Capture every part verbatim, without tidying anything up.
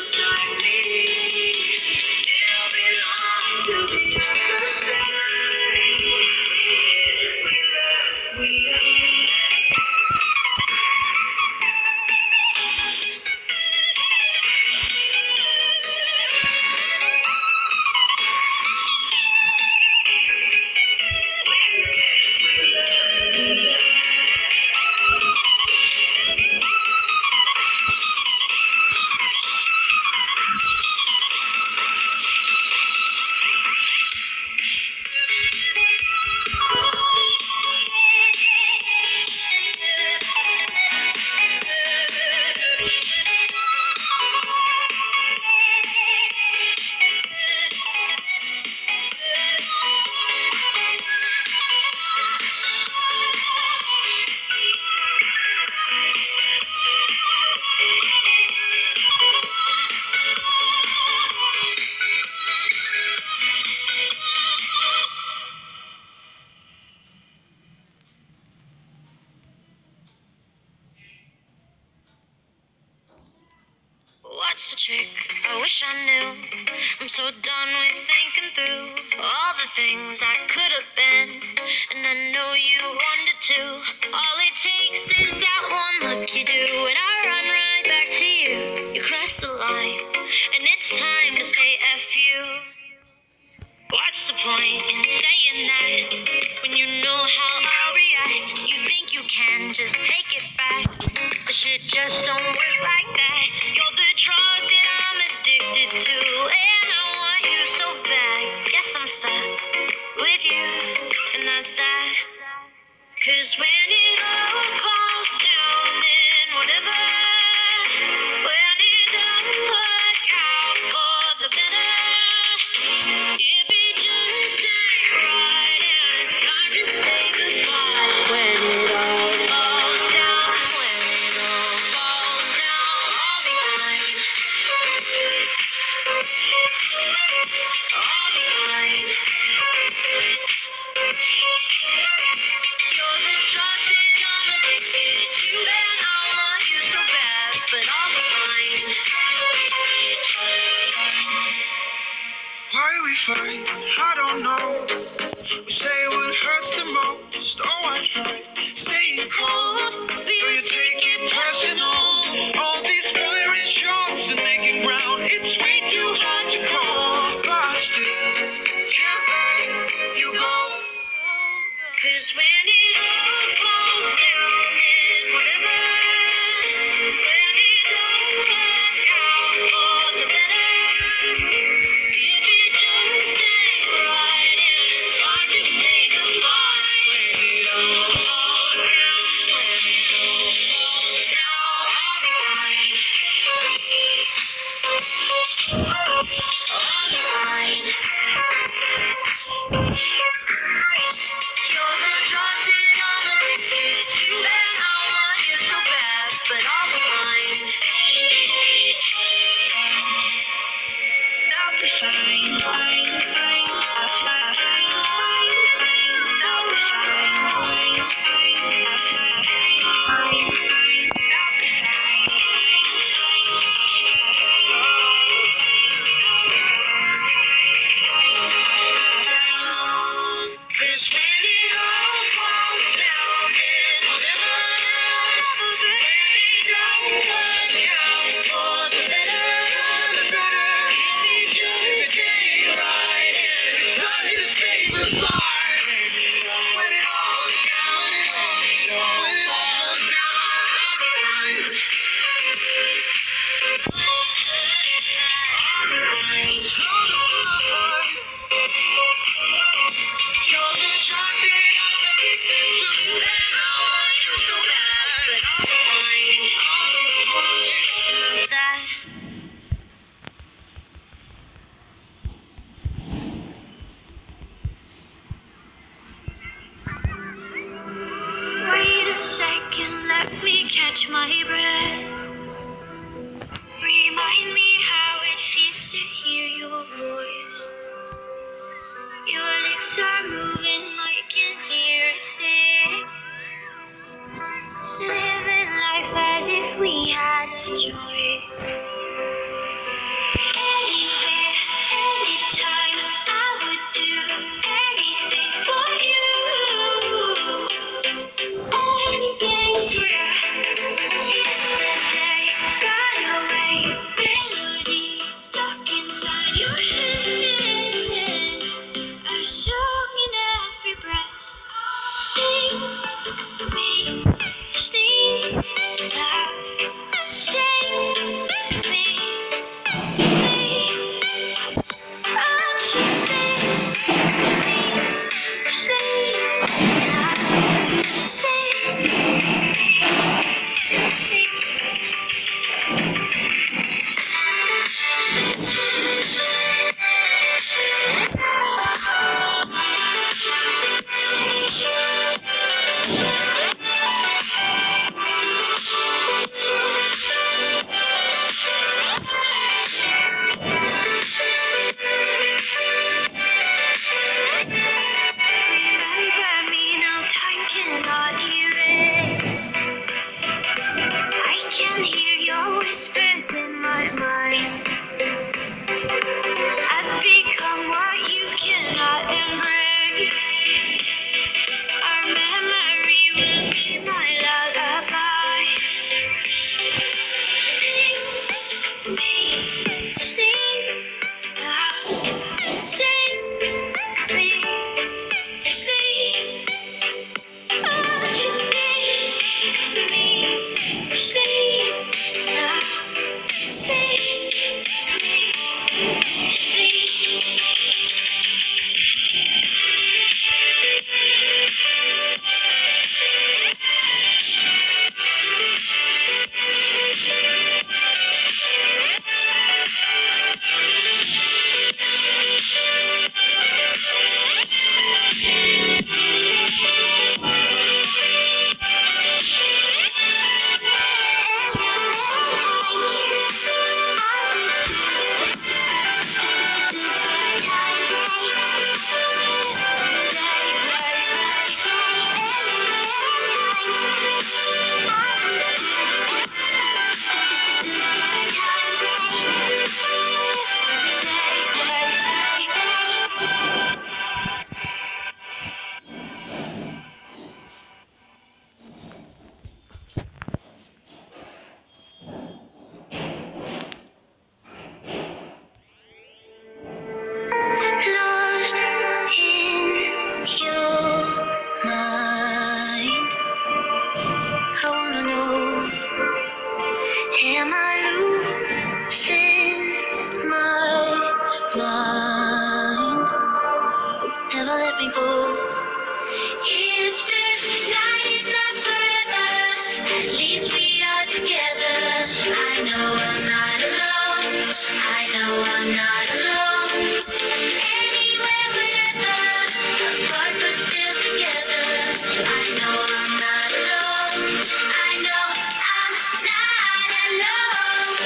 What's the trick? I wish I knew. I'm so done with thinking through all the things I could have been, and I know you wanted to. All it takes is that one look you do, and I run right back to you. You cross the line, and it's time to say F you. What's the point in saying that when you know how I'll react? You think you can just take it back, but shit just don't work like that. You're the drug that I'm addicted to, and I want you so bad. Guess I'm stuck with you, and that's that. Cause when it all falls down and whatever, when it don't work out for the better, if it just ain't right and it's time to say goodbye. When it all falls down, when it all falls down, I'll be fine. I'll be fine. You're the drug that I'm addicted to, and I want you so bad, but I'll be fine. Why we fight? I don't know. We say what hurts the most. Oh, I try staying calm, but you take it personal. All these firing shots and making ground, it's way too hard to call. But I still can't let you go. Cause when it all falls down and whatever, when it don't work out for the better, if it just ain't right and it's time to say goodbye. When it all falls down, when it all falls down, I'll be fine. I'll be fine. You're the drug that pictures in my mind. I've become what you cannot embrace. Our memory will be my lullaby. Sing me, sing loud, sing me, sing. Won't you sing me, sing loud, sing me, sing. Lost in your mind. I wanna know, am I losing my mind? Never let me go. If this night is not forever, at least we are together. I know I'm not alone. I know I'm not alone. Anywhere, whenever, apart but still together. I know I'm not alone. I know I'm not alone.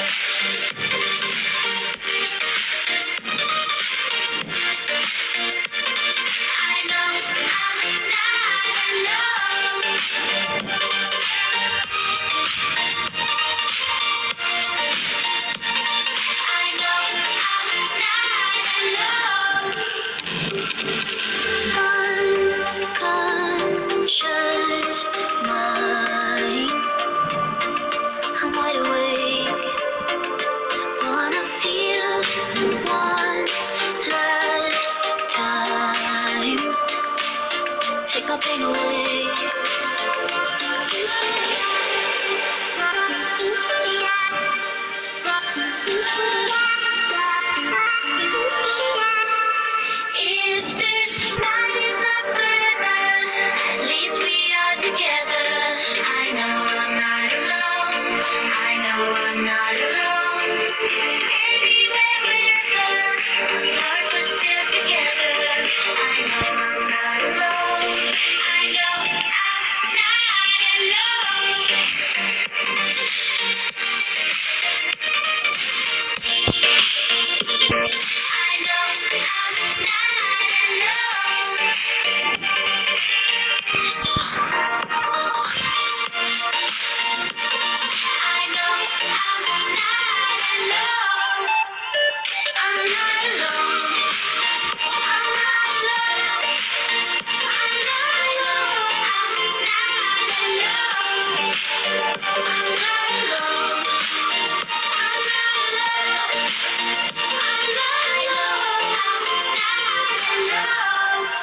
I know I'm not alone. I know I'm not alone. Unconscious mind. I'm wide awake. Wanna feel one last time. Take my pain away. If this night is not forever, at least we are together. I know I'm not alone. I know I'm not alone. Anywhere, whenever, apart but still together. I know I'm not alone. I know I'm not alone. I know I'm not alone. I know I'm not alone. I'm not alone. I'm not alone. I'm not alone. I'm not alone. I'm not alone. I'm not alone. I'm not alone. I'm not alone.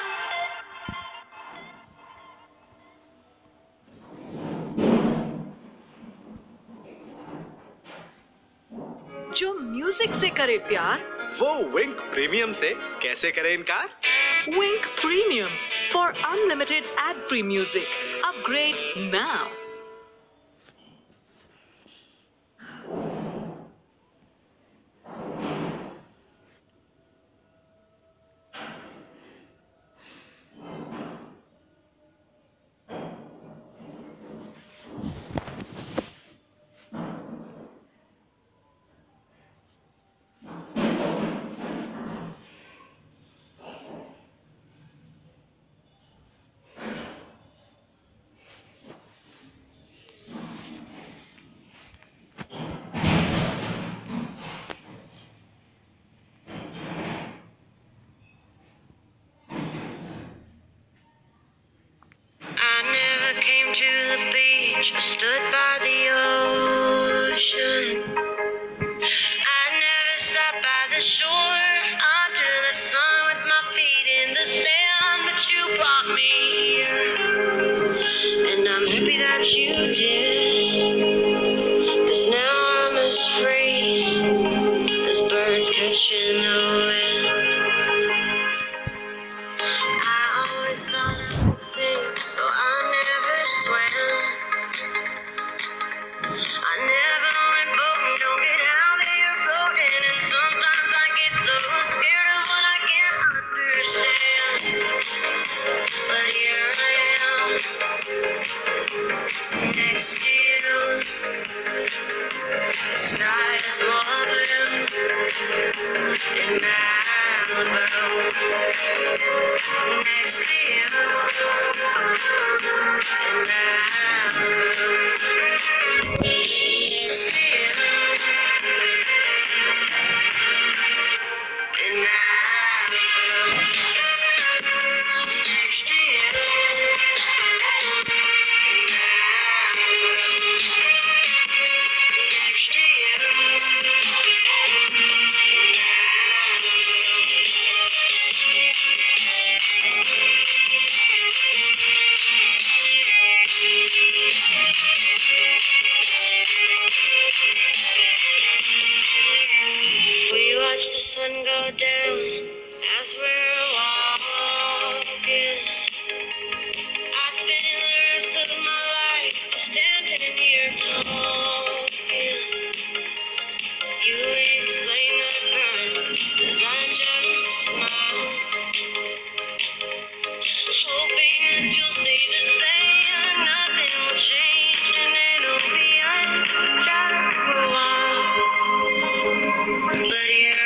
जो music से करे प्यार, वो विंक premium से कैसे करे इनकार? Wink premium for unlimited ad free music. Upgrade now. is more blue in Malibu. Next to you in Malibu. Next to you in Malibu. Next to you in Malibu. Next to you in We watch the sun go down as we're walking. I'd spend the rest of my life standing here talking. You explain the current as I just smile, hoping that you'll stay the same and nothing will change and it'll be us just for a while. But here